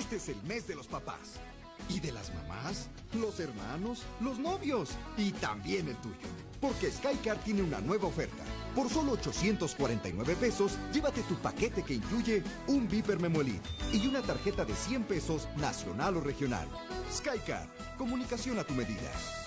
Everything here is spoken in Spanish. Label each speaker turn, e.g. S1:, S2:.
S1: Este es el mes de los papás. ¿Y de las mamás? Los hermanos, los novios y también el tuyo. Porque Skycar tiene una nueva oferta. Por solo 849 pesos, llévate tu paquete que incluye un Viper Memo Elite y una tarjeta de 100 pesos nacional o regional. Skycar, comunicación a tu medida.